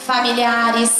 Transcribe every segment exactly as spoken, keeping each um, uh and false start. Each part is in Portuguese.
familiares,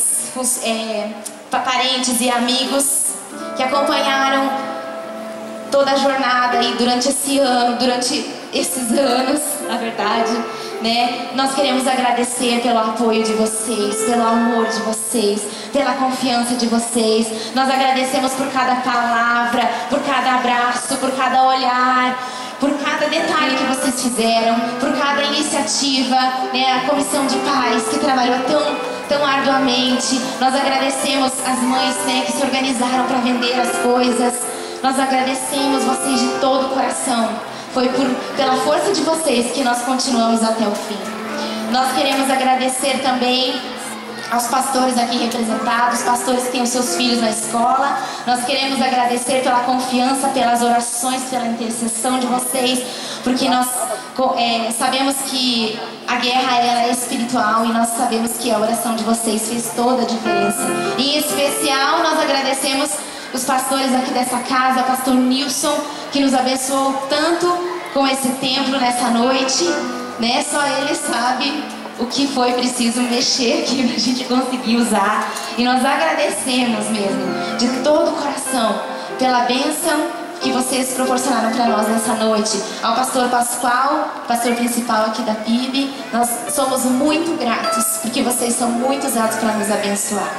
é, parentes e amigos que acompanharam toda a jornada e durante esse ano, durante esses anos, na verdade, né? Nós queremos agradecer pelo apoio de vocês, pelo amor de vocês, pela confiança de vocês. Nós agradecemos por cada palavra, por cada abraço, por cada olhar, por cada detalhe que vocês fizeram, por cada iniciativa, né? A comissão de pais que trabalhou tão, tão arduamente. Nós agradecemos as mães, né, que se organizaram para vender as coisas. Nós agradecemos vocês de todo o coração. Foi por, pela força de vocês que nós continuamos até o fim. Nós queremos agradecer também aos pastores aqui representados, pastores que têm os seus filhos na escola. Nós queremos agradecer pela confiança, pelas orações, pela intercessão de vocês, porque nós é, sabemos que a guerra ela é espiritual e nós sabemos que a oração de vocês fez toda a diferença. Em especial, nós agradecemos os pastores aqui dessa casa, o pastor Nilson, que nos abençoou tanto com esse templo nessa noite, né? Só ele sabe o que foi preciso mexer aqui para a gente conseguir usar. E nós agradecemos mesmo, de todo o coração, pela bênção que vocês proporcionaram para nós nessa noite. Ao pastor Pascoal, pastor principal aqui da P I B, nós somos muito gratos, porque vocês são muito usados para nos abençoar.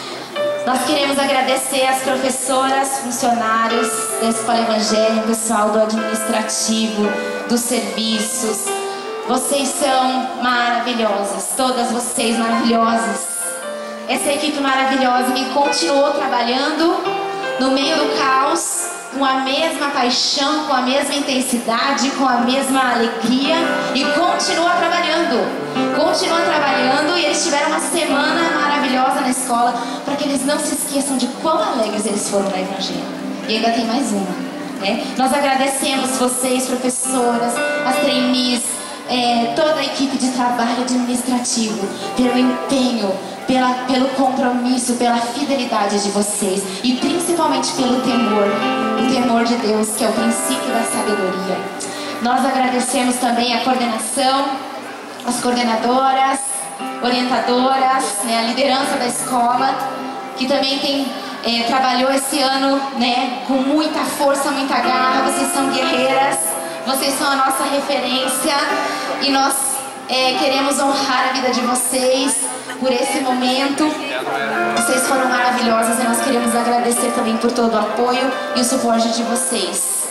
Nós queremos agradecer às professoras, funcionários da Escola Evangélica, pessoal do administrativo, dos serviços. Vocês são maravilhosas, todas vocês maravilhosas. Essa equipe maravilhosa que continuou trabalhando no meio do caos, com a mesma paixão, com a mesma intensidade, com a mesma alegria, e continua trabalhando. Continua trabalhando, e eles tiveram uma semana maravilhosa na escola, para que eles não se esqueçam de quão alegres eles foram no Evangelho. E ainda tem mais uma, né? Nós agradecemos vocês, professoras, as trainees, é, toda a equipe de trabalho administrativo, pelo empenho, pela, pelo compromisso, pela fidelidade de vocês, e principalmente pelo temor, o temor de Deus, que é o princípio da sabedoria. Nós agradecemos também a coordenação, as coordenadoras, orientadoras, né, a liderança da escola, que também tem, é, trabalhou esse ano, né, com muita força, muita garra. Vocês são guerreiras, vocês são a nossa referência, e nós é, queremos honrar a vida de vocês por esse momento. Vocês foram maravilhosas e nós queremos agradecer também por todo o apoio e o suporte de vocês.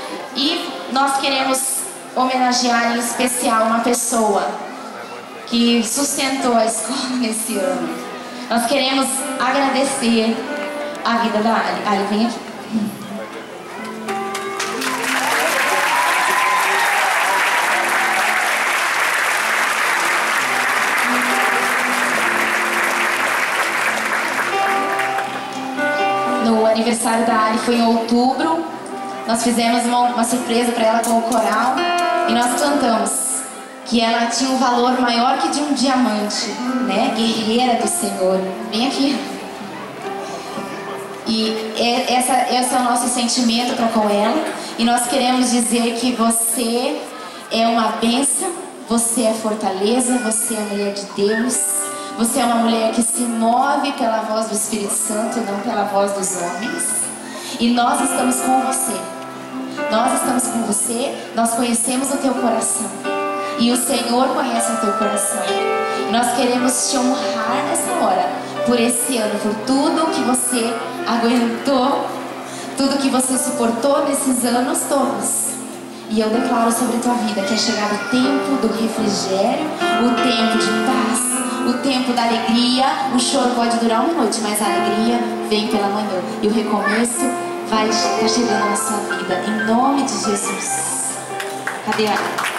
E nós queremos homenagear em especial uma pessoa que sustentou a escola nesse ano. Nós queremos agradecer a vida da Ali. Ali, vem aqui. No aniversário da Ali foi em outubro. Nós fizemos uma, uma surpresa para ela com o coral e nós cantamos que ela tinha um valor maior que de um diamante, né? Guerreira do Senhor. Vem aqui. E essa, esse é o nosso sentimento para com ela. E nós queremos dizer que você é uma bênção, você é fortaleza, você é mulher de Deus. Você é uma mulher que se move pela voz do Espírito Santo, não pela voz dos homens. E nós estamos com você. Nós estamos com você, nós conhecemos o teu coração. E o Senhor conhece o teu coração. E nós queremos te honrar nessa hora, por esse ano, por tudo que você aguentou, tudo que você suportou nesses anos todos. E eu declaro sobre a tua vida que é chegado o tempo do refrigério, o tempo de paz, o tempo da alegria. O choro pode durar uma noite, mas a alegria vem pela manhã. E o recomeço vai estar chegando na sua vida, em nome de Jesus. Cadê a...